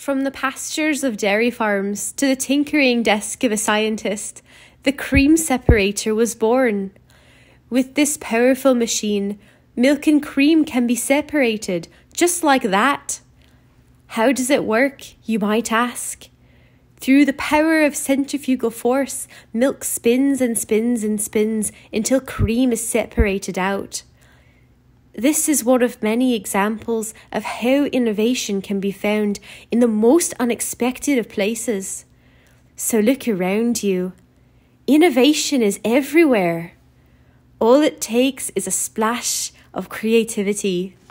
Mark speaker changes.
Speaker 1: From the pastures of dairy farms to the tinkering desk of a scientist, the cream separator was born. With this powerful machine, milk and cream can be separated, just like that. How does it work, you might ask? Through the power of centrifugal force, milk spins and spins and spins until cream is separated out. This is one of many examples of how innovation can be found in the most unexpected of places. So look around you. Innovation is everywhere. All it takes is a splash of creativity.